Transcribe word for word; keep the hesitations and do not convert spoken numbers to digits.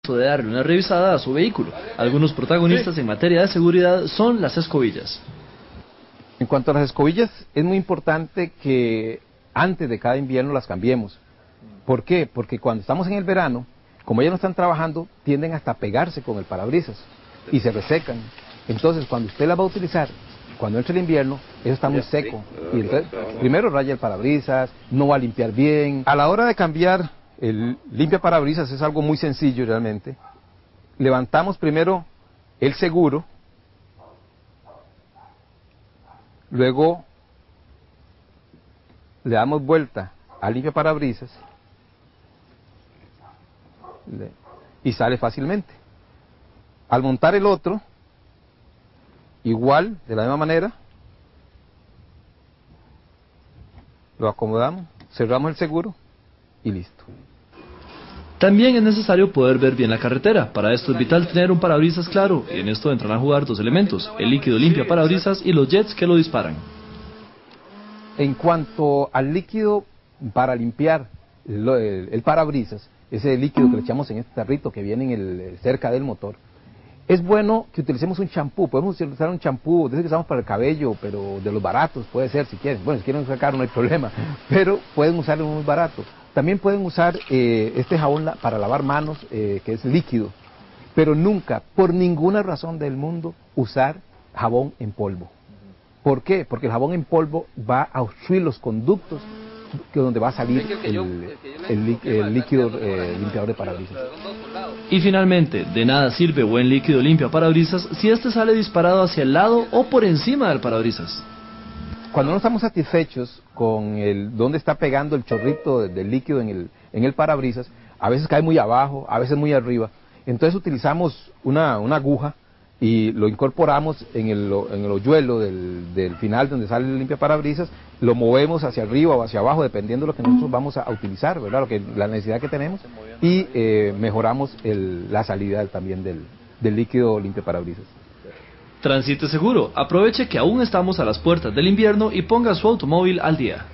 de darle una revisada a su vehículo. Algunos protagonistas en materia de seguridad son las escobillas. En cuanto a las escobillas, es muy importante que antes de cada invierno las cambiemos. ¿Por qué? Porque cuando estamos en el verano, como ellas no están trabajando, tienden hasta a pegarse con el parabrisas y se resecan. Entonces, cuando usted las va a utilizar, cuando entre el invierno, eso está muy seco. Y entonces, primero raya el parabrisas, no va a limpiar bien. A la hora de cambiar el limpia parabrisas es algo muy sencillo realmente. Levantamos primero el seguro, luego le damos vuelta al limpia parabrisas y sale fácilmente. Al montar el otro, igual, de la misma manera, lo acomodamos, cerramos el seguro y listo. También es necesario poder ver bien la carretera. Para esto es vital tener un parabrisas claro, y en esto entran a jugar dos elementos: el líquido limpia parabrisas y los jets que lo disparan. En cuanto al líquido para limpiar el, el, el parabrisas, ese líquido que le echamos en este tarrito que viene en el, cerca del motor, es bueno que utilicemos un champú. Podemos utilizar un champú, desde que usamos para el cabello, pero de los baratos puede ser si quieren. Bueno, si quieren usar caro no hay problema, pero pueden usar uno muy barato. También pueden usar eh, este jabón la, para lavar manos, eh, que es líquido, pero nunca, por ninguna razón del mundo, usar jabón en polvo. ¿Por qué? Porque el jabón en polvo va a obstruir los conductos que donde va a salir el, el, el líquido eh, limpiador de parabrisas. Y finalmente, de nada sirve buen líquido limpia parabrisas si este sale disparado hacia el lado o por encima del parabrisas. Cuando no estamos satisfechos con el dónde está pegando el chorrito del de líquido en el, en el parabrisas, a veces cae muy abajo, a veces muy arriba, entonces utilizamos una, una aguja y lo incorporamos en el, en el hoyuelo del, del final donde sale el limpia parabrisas, lo movemos hacia arriba o hacia abajo dependiendo de lo que nosotros vamos a utilizar, ¿verdad? Lo que, la necesidad que tenemos, y eh, mejoramos el, la salida también del, del líquido limpia parabrisas. Transite seguro, aproveche que aún estamos a las puertas del invierno y ponga su automóvil al día.